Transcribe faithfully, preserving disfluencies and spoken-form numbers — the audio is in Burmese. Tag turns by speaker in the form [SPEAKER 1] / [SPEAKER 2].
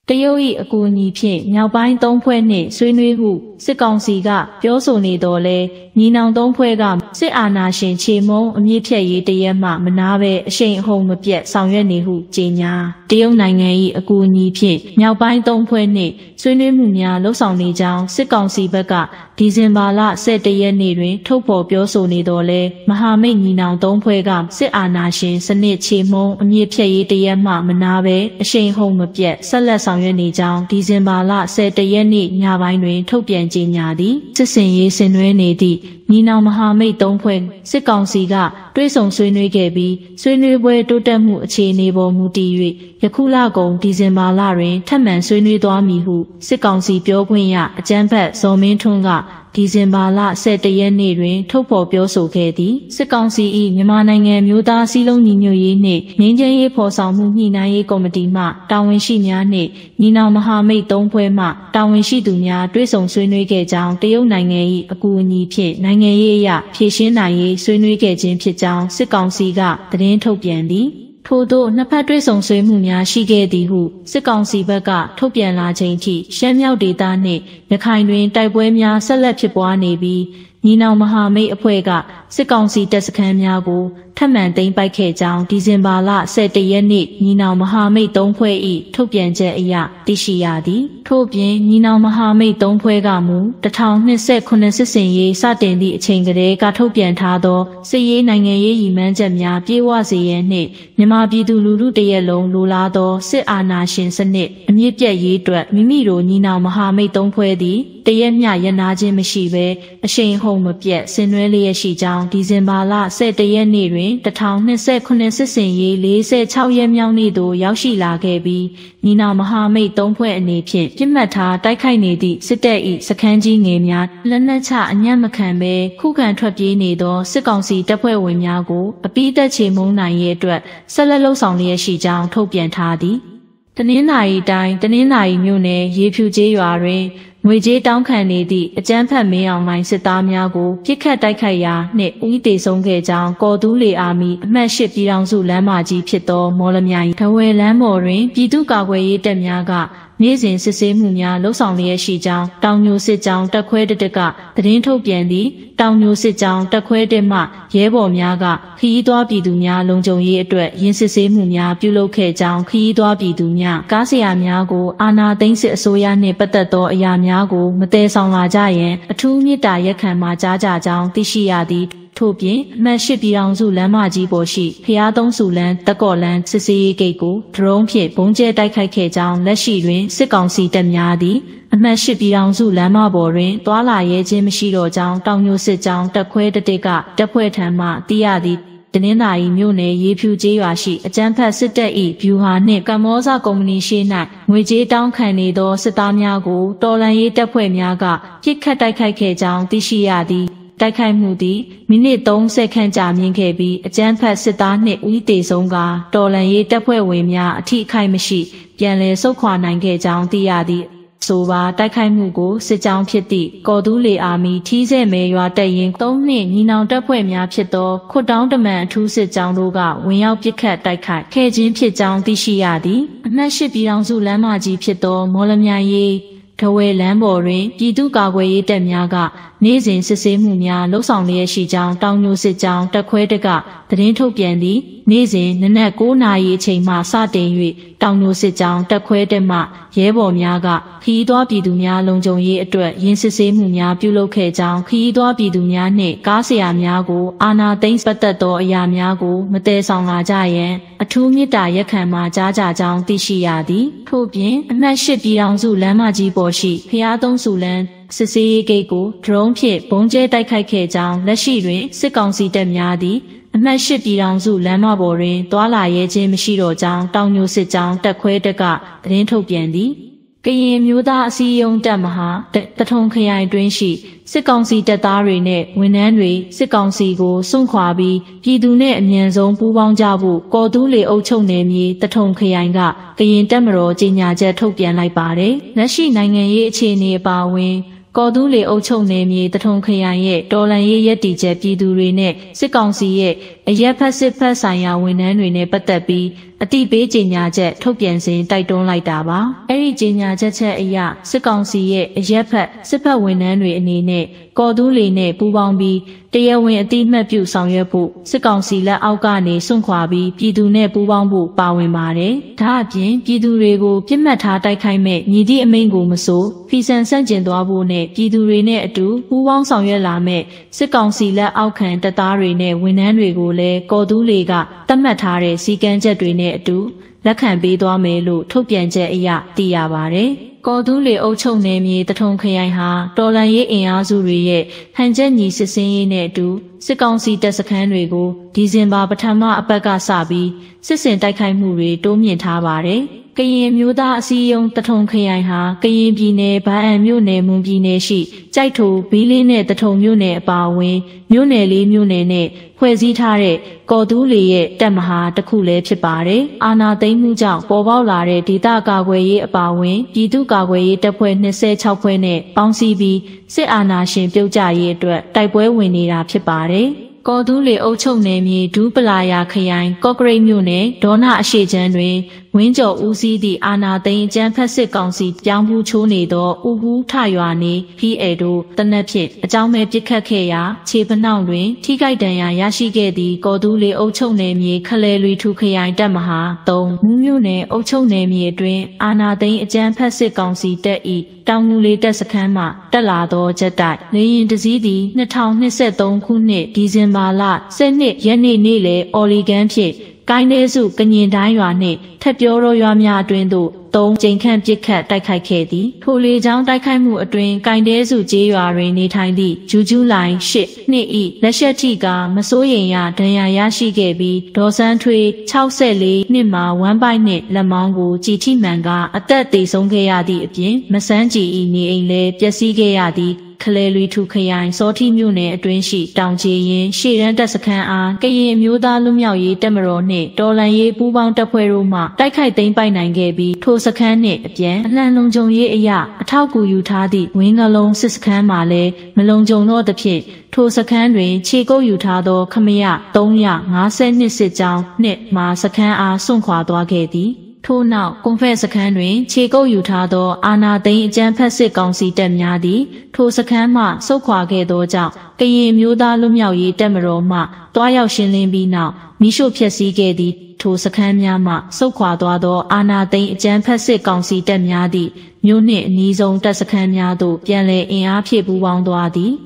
[SPEAKER 1] တရုတ်၏အကူအညီဖြင့်မြောက်ပိုင်းသုံးဖွဲ့နှင့်ဆွေးနွေးမှုစစ်ကောင်စီကပြောဆိုနေတော်လဲညီနောင်သုံးဖွဲ့ကစစ်အာဏာရှင်ခြေမုံအမြင့်ဖြတ်ရေးတရက်မှမနာပဲအရှိန်အဟုန်မပြတ်ဆောင်ရွက်နေဟုကြေညာတရုတ်နိုင်ငံ၏အကူအညီဖြင့်မြောက်ပိုင်းသုံးဖွဲ့နှင့်ဆွေးနွေးမှုများလှုပ်ဆောင်နေကြောင်းစစ်ကောင်စီဘက်ကဒီဇင်ဘာလဆယ်တရက်နေ့တွင်ထုတ်ဖော်ပြောဆိုနေတော်လဲမဟာမိတ်ညီနောင်သုံးဖွဲ့ကစစ်အာဏာရှင်စနစ်ခြေမုံအမြင့်ဖြတ်ရေးတရက်မှမနာပဲအရှိန်အဟုန်မပြတ်ဆက်လက်ဆောင်ရွက်နေကြောင်းဒီဇင်ဘာလဆယ်တရက်နေ့ညပိုင်းတွင်ထုတ်ပြန်ကြေညာသည်စစ်စင်ရေးဆင်နွှဲနေသည့်ညီနောင်မဟာမိတ်သုံးဖွဲ့စစ်ကောင်စီကတွဲဆောင်ဆွေးနွေးခဲ့ပြီးဆွေးနွေးပွဲတိုးတက်မှုအခြေအနေပေါ်မူတည်၍ယခုလကုန်ဒီဇင်ဘာလတွင်ထပ်မံဆွေးနွေးသွားမည်ဟုစစ်ကောင်စီပြောခွင့်ရအကြမ်းဖက်ဇော်မင်းထွန်းကဒီဇင်ဘာလဆယ်တရက်နေ့တွင်ထုတ်ဖော်ပြောဆိုခဲ့သည်စစ်ကောင်စီ၏မြန်မာနိုင်ငံမျိုးသားစည်းလုံးညီညွတ်ရေးနှင့်ငြိမ်းချမ်းရေးဖော်ဆောင်မှုညှိနှိုင်းရေးကော်မတီမှတာဝန်ရှိများနှင့်ညီနောင်မဟာမိတ်သုံးဖွဲ့မှတာဝန်ရှိသူများတွဲဆောင်ဆွေးနွေးခဲ့ကြောင်းတရုတ်နိုင်ငံ၏အကူအညီဖြင့်နိုင်ငံရေးအရဖြည့်ရှင်းနိုင်ရေးဆွေးနွေးခဲ့ခြင်းဖြစ်ကြောင်းစစ်ကောင်စီကသတင်းထုတ်ပြန်သည်ထို့သောနှစ်ဖက်တွဲဆောင်ဆွေးမှုများရှိခဲ့သည်ဟုစစ်ကောင်စီဘက်ကထုတ်ပြန်လာချိန်ထိရှမ်းမြောက်ဒေသနှင့်ရခိုင်တွင်တိုက်ပွဲများဆက်လက်ဖြစ်ပွားနေပြီးညီနောင်မဟာမိတ်အဖွဲ့ကစစ်ကောင်စီတပ်စခန်းများကိုထပ်မံသိမ်းပိုက်ခဲ့ကြောင်းဒီဇင်ဘာလဆယ်တရက်နေ့ညီနောင်မဟာမိတ်သုံးဖွဲ့၏ထုတ်ပြန်ချက်အရသိရှိရသည်ထို့ပြင်ညီနောင်မဟာမိတ်သုံးဖွဲ့ကမူတထောင်နှစ်ဆက်ခုနှစ်စစ်စင်ရေးစတင်သည့်အချိန်ကလေးကထုတ်ပြန်ထားသောစစ်ရေးနိုင်ငံရေးရည်မှန်းချက်များပြေဝစေရန်နှင့်မြန်မာပြည်သူလူထုတရက်လုံးလိုလားသောစစ်အာဏာရှင်စနစ်အမြင့်ပြတ်ရေးအတွက်မိမိတို့ညီနောင်မဟာမိတ်သုံးဖွဲ့သည်တရက်မျှရနာခြင်းမရှိဘဲအရှိန်ဟုန်မပြတ်ဆင်နွှဲလျက်ရှိကြောင်းဒီဇင်ဘာလဆယ်တရက်နေ့တွင်တထောင်နှစ်ဆက်ခုနှစ်စစ်စင်ရေးလေးဆယ်ခြောက်ရက်မြောက်နေ့သို့ရောက်ရှိလာခဲ့ပြီးညီနောင်မဟာမိတ်သုံးဖွဲ့အနေဖြင့်ပြစ်မှတ်ထားတိုက်ခိုက်နေသည့်စစ်တပ်၏စခန်းကြီးငယ်များလက်နက်ချအညံ့မခံဘဲခုခံထွက်ပြေးနေသောစစ်ကောင်စီတပ်ဖွဲ့ဝင်များကိုအပိသက်ချေမှုန်းနိုင်ရေးအတွက်ဆက်လက်လှုပ်ဆောင်လျက်ရှိကြောင်းထုတ်ပြန်ထားသည်တနင်္သာရီတိုင်းတနင်္သာရီမြို့နယ်ရေဖြူကျေးရွာတွင်ငွေကြေးတောင်းခံနေသည့်အကြမ်းဖက်မင်းအောင်လှိုင်စစ်သားများကိုပြစ်ခတ်တိုက်ခိုက်ရာနှင့်ဦးတေဆုံးခဲ့ကြောင်းကော်တူးလေအာမီအမှတ်၈ပြည်ထောင်စုလမ်းမကြီးဖြစ်သောမော်လမြိုင်ထဝယ်လမ်းပေါ်တွင်ပြည်သူ့ကာကွယ်ရေးတပ်များကနေ့စဉ်စစ်ဆေးမှုများလှုပ်ဆောင်လျက်ရှိကြောင်းတောင်ညိုစစ်ကြောင်းတပ်ခွဲတစ်တက်ကသတင်းထုတ်ပြန်သည့်တောင်ညိုစစ်ကြောင်းတပ်ခွဲတစ်မှရဲဘော်များကခရီးသွားပြည်သူများလုံခြုံရေးအတွက်ရင်းစစ်ဆေးမှုများပြုလုပ်ခဲ့ကြောင်းခရီးသွားပြည်သူများကားဆရာများကိုအာဏာသိမ်းစစ်အစိုးရနှင့်ပတ်သက်သောအရာများကိုမတည်ဆောင်လာကြရန်အထူးမေတ္တာရက်ခံမှာကြားကြကြောင်းသိရှိရသည်ထို့ပြင်အမှတ်၈ပြည်ထောင်စုလမ်းမကြီးပေါ်ရှိဖျားသုံးစုလမ်းတက်ကော့လမ်းစစ်စေးရေးဂိတ်ကိုဒရုန်းဖြင့်ဘုံကျဲတိုက်ခိုက်ခဲ့ကြောင်းလက်ရှိတွင်စစ်ကောင်စီတပ်များသည်အမှတ်၈ပြည်ထောင်စုလမ်းမပေါ်တွင်တွာလာရဲခြင်းမရှိတော့ကြောင်းတောင်ညိုစစ်ကြောင်းတပ်ခွဲတစ်တစ်ကတပ်ဖွဲ့ထံမှသိရသည်တနင်္သာရီမြို့နယ်ရေဖြူကျေးရွာရှိအကြမ်းဖက်စစ်တပ်၏ဗျူဟာနှင့်ကမ္ဘောဇကုမ္ပဏီရှိ၌ငွေကြေးတောင်းခံနေသောစစ်သားများကိုတော်လှန်ရေးတပ်ဖွဲ့များကပစ်ခတ်တိုက်ခိုက်ခဲ့ကြောင်းသိရှိရသည်တိုက်ခိုက်မှုသည်မိနစ်သုံးဆယ်ခန့်ကြာမြင့်ခဲ့ပြီးအကြမ်းဖက်စစ်သားနှင့်ဦးတေဆုံးကတော်လှန်ရေးတပ်ဖွဲ့ဝင်များအထိအခိုက်မရှိပြန်လည်ဆုတ်ခွာနိုင်ခဲ့ကြောင်းသိရသည်ဆိုပါတိုက်ခိုက်မှုကိုစစ်ကြောင်းဖြစ်သည့်ကော်တူးလေအာမီထီးဆဲမဲရွာတပ်ရင်းသုံးနှင့်ညီနောင်တပ်ဖွဲ့များဖြစ်သောခွတ်တောင်းတမန်အထူးစစ်ကြောင်းတို့ကဝင်ရောက်ပစ်ခတ်တိုက်ခိုက်ခဲ့ခြင်းဖြစ်ကြောင်းသိရှိရသည်အမှတ်၈ပြည်ထောင်စုလမ်းမကြီးဖြစ်သောမော်လမြိုင်ရေးထဝယ်လမ်းပေါ်တွင်ပြည်သူ့ကာကွယ်ရေးတပ်များကနေ့စဉ်စစ်ဆေးမှုများလှုပ်ဆောင်လျက်ရှိကြောင်းတောင်ညိုစစ်ကြောင်းတပ်ခွဲတက်ကသတင်းထုတ်ပြန်သည့်နေ့စဉ်နနက်၉နာရီအချိန်မှစတင်၍တောင်ညိုစစ်ကြောင်းတပ်ခွဲတက်မှရဲဘော်များကခရီးသွားပြည်သူများလုံခြုံရေးအတွက်ရင်းစစ်ဆေးမှုများပြုလုပ်ခဲ့ကြောင်းခရီးသွားပြည်သူများနှင့်ကားဆရာများကိုအာဏာသိမ်းပတ်သက်သောအရာများကိုမတည်ဆောင်လာကြရန်အထူးမေတ္တာရက်ခံမှာကြားကြကြောင်းသိရှိရသည်ထို့ပြင်အမှတ်၈ပြည်ထောင်စုလမ်းမကြီးပေါ်ရှိဖျားသုံးစုလမ်းစစ်စေးရေးဂိတ်ကိုဒရုန်းဖြင့်ဘုံကျဲတိုက်ခိုက်ခဲ့ကြောင်းလက်ရှိတွင်စစ်ကောင်စီတပ်များသည်အမှတ်၈ပြည်ထောင်စုလမ်းမပေါ်တွင်တွာလာရဲခြင်းမရှိတော့ကြောင်းတောင်ညိုစစ်ကြောင်းတပ်ခွဲတက်ကသတင်းထုတ်ပြန်သည်ကရင်မျိုးသားအစည်းအရုံးတပ်မဟာတထုံခရိုင်တွင်ရှိစစ်ကောင်စီတပ်သားတွေနဲ့ဝန်ထမ်းတွေစစ်ကောင်စီကိုစွန့်ခွာပြီးပြည်သူနဲ့အမြန်ဆုံးပူးပေါင်းကြဖို့ကော်တူးလေအုပ်ချုပ်နယ်မြေတထုံခရိုင်ကကရင်တပ်မတော်ကြေညာချက်ထုတ်ပြန်လိုက်ပါတယ်။လက်ရှိနိုင်ငံရေးအခြေအနေအပါအဝင်ကော်တူးလေအုပ်ချုပ်နယ်မြေတထုံခရိုင်ရဲ့တော်လှန်ရေးရပ်တည်ချက်ပြည်သူတွေနဲ့စစ်ကောင်စီရဲ့အရက်ဖက်စစ်ဖက်ဆိုင်ရာဝန်ထမ်းတွေနဲ့ပတ်သက်ပြီးအတိပေးကြေညာချက်ထုတ်ပြန်စဉ်တိုက်တွန်းလိုက်တာပါအဲ့ဒီကြေညာချက်ချက်အရစစ်ကောင်စီရဲ့အရက်ဖက်စစ်ဖက်ဝန်ထမ်းတွေအနေနဲ့ကော်တူးလေနဲ့ပူးပေါင်းပြီးတရားဝင်အတိအမှတ်ပြုဆောင်ရွက်ဖို့စစ်ကောင်စီလက်အောက်ကနေစွန့်ခွာပြီးပြည်သူနဲ့ပူးပေါင်းဖို့ပါဝင်ပါတယ်ဒါအပြင်ပြည်သူတွေကိုပြစ်မှတ်ထားတိုက်ခိုက်မဲ့ညီသည့်အမိန့်ကိုမဆိုဖီဆန်ဆန့်ကျင်သွားဖို့နဲ့ပြည်သူတွေနဲ့အတူပူးပေါင်းဆောင်ရွက်လာမဲ့စစ်ကောင်စီလက်အောက်ခံတပ်သားတွေနဲ့ဝန်ထမ်းတွေကိုလည်းကော်တူးလေကသတ်မှတ်ထားတဲ့စီကံချက်တွေနဲ့အတူလက်ခံပေးသွားမယ်လို့ထုတ်ပြန်ချက်အရသိရပါတယ်။ကော်တူးလေအုပ်ချုပ်နယ်မြေတထုံခရိုင်ဟာတော်လှန်ရေးအင်အားစုတွေရဲ့ဟန်ချက်ညီစစ်စင်းရေးနဲ့အတူစစ်ကောင်စီတပ်စခန်းတွေကိုဒီဇင်ဘာပထမအပတ်ကစပြီးစစ်စင်တိုက်ခိုက်မှုတွေတိုးမြင့်ထားပါတယ်။ကရင်မျိုးသားအစည်းအရုံးတထုံခရိုင်ဟာကရင်ပြည်နယ်ဗဟန်းမြို့နယ်မွန်ပြည်နယ်ရှိကြိုက်ထိုဘီးလေးနဲ့တထုံမြို့နယ်အပါအဝင်မြို့နယ်လေးမြို့နယ်နဲ့ဖွဲ့စည်းထားတဲ့ကော်တူးလေရဲ့တပ်မဟာတစ်ခုလည်းဖြစ်ပါတယ်။အာဏာသိမ်းမှုကြောင့်ပေါ်ပေါက်လာတဲ့ဒေသကာကွယ်ရေးအပါအဝင်ပြည်သူ့ကာကွယ်ရေးတပ်ဖွဲ့၂၆ဖွဲ့နဲ့ပေါင်းစည်းပြီးစစ်အာဏာရှင်ပြုတ်ကျရေးအတွက်တိုက်ပွဲဝင်နေတာဖြစ်ပါတယ်။ကော်တူးလေအုပ်ချုပ်နယ်မြေဒူးပလာယာခရိုင်ကော့ကရိတ်မြို့နယ်ဒေါနအရှိချမ်းတွင်ဝင်းကျော်ဦးစီးသည့်အာနာသိန်းအကြမ်းဖက်စစ်ကောင်စီပြောင်းဘူးချိုးနေသောဥဟူးထရွာနေဖီအဲတို့တနက်ဖြင့်အကြောင်းမဲ့ပစ်ခတ်ခဲ့ရာခြေဖနှောင့်တွင်ထိခိုက်ဒဏ်ရာရရှိခဲ့သည့်ကော်တူးလေအုပ်ချုပ်နယ်မြေခလဲလွီထူခရိုင်တပ်မဟာ၃မူးမြို့နယ်အုပ်ချုပ်နယ်မြေအတွင်းအာနာသိန်းအကြမ်းဖက်စစ်ကောင်စီတပ်၏တောင်ငူလေးတပ်စခန်းမှတက်လာသောဂျက်တိုက်လေယာဉ်တစ်စီးသည်၂၀၂၃ခုနှစ်ဒီဇင်ဘာလ၁၂ရက်နေ့နေ့လယ်အော်လီဂန်ဖြင့်ကိုင်းနေစုကညင်တိုင်းရွာနှင့်ထက်ပြောသောရွာများအတွင်းသို့သုံးကြိမ်ခန့်ပစ်ခတ်တိုက်ခိုက်ခဲ့သည်ထိုလေကြောင်းတိုက်ခိုက်မှုအတွင်းကိုင်းတဲစုကျေးရွာတွင်နေထိုင်သည့်ဂျူးဂျူးလိုင်း၈နှစ်၏လက်ရှက်ထိကမစိုးရိမ်ရဒဏ်ရာရရှိခဲ့ပြီးဒေါ်စန်းထွေး၆၄နှစ်မှာဝမ်းပိုက်နှင့်လက်မောင်းကိုကြည်ထိမှန်ကအသက်သေဆုံးခဲ့ရသည့်အပြင်မဆန်းကြည်၏နေအိမ်လည်းပျက်စီးခဲ့ရသည်ခလဲလွီထူခရိုင်စောထီမြို့နယ်အတွင်းရှိတောင်ချေရင်ရှေ့ရန်တပ်စခန်းအားကရင်အမျိုးသားလူမျိုးရေးတပ်မတော်နှင့်တော်လှန်ရေးပူးပေါင်းတပ်ဖွဲ့တို့မှတိုက်ခိုက်သိမ်းပိုက်နိုင်ခဲ့ပြီးထိုစခန်းနှင့်အပြန်အလှန်လုံခြုံရေးအရအထောက်အကူယူထားသည့်ဝင်းကလုံးစစ်စခန်းမှလည်းမလုံခြုံတော့သဖြင့်ထိုစခန်းတွင်ခြေကုပ်ယူထားသောခမရ၃၅၂စစ်ကြောင်းနှင့်မှစခန်းအားစွန့်ခွာသွားခဲ့သည်ထို့နောက်ကွန်ဖက်စခန်းတွင်ခြေကုပ်ယူထားသောအာနာသိန်းအကြမ်းဖက်စစ်ကောင်စီတပ်များသည်ထိုစခန်းမှဆုတ်ခွာခဲ့သောကြောင့်ကရင်မျိုးသားလွတ်မြောက်ရေးတပ်မတော်မှတွားရောက်ရှင်းလင်းပြီးနောက်မိရှို့ဖျက်ဆီးခဲ့သည့်ထိုစခန်းများမှဆုတ်ခွာသွားသောအာနာသိန်းအကြမ်းဖက်စစ်ကောင်စီတပ်များသည့်မြို့နှင့်အနီးဆုံးတပ်စခန်းများသို့ပြန်လည်အင်အားဖြည့်ပူးပေါင်းသွားသည်